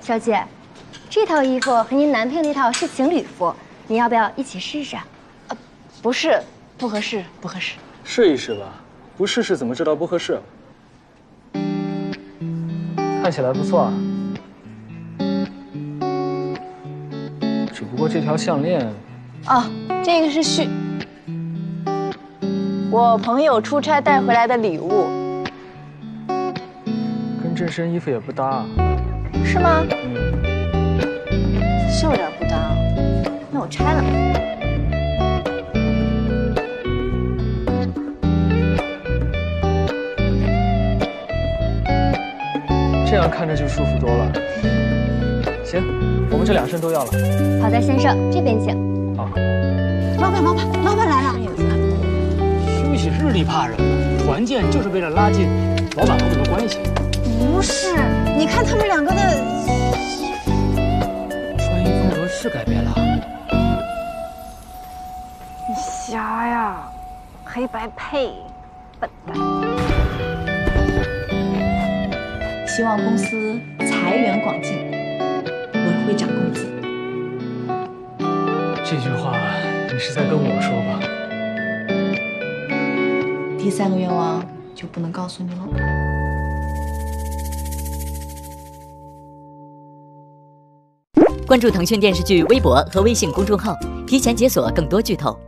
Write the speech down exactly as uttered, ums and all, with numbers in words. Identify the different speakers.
Speaker 1: 小姐，这套衣服和您男朋友那套是情侣服，您要不要一起试试？
Speaker 2: 呃，不是，不合适，不合适。
Speaker 3: 试一试吧，不试试怎么知道不合适？看起来不错啊，只不过这条项链……
Speaker 2: 哦，这个是续，我朋友出差带回来的礼物，
Speaker 3: 跟这身衣服也不搭。
Speaker 2: 是吗？
Speaker 3: 嗯，
Speaker 2: 是有点不搭，那我拆了。
Speaker 3: 这样看着就舒服多了。行，我们这两身都要了。
Speaker 1: 好的，先生，这边请。
Speaker 3: 好。
Speaker 4: 老板，老板，老板来了。
Speaker 5: 休息日里怕什么？团建就是为了拉近老板和我的关系。
Speaker 4: 不是，你看他们两个的
Speaker 5: 穿衣风格是改变了。
Speaker 4: 你瞎呀，黑白配，笨蛋。
Speaker 2: 希望公司财源广进，我会涨工资。
Speaker 3: 这句话你是在跟我说吧？
Speaker 2: 第三个愿望就不能告诉你了。
Speaker 6: 关注腾讯电视剧微博和微信公众号，提前解锁更多剧透。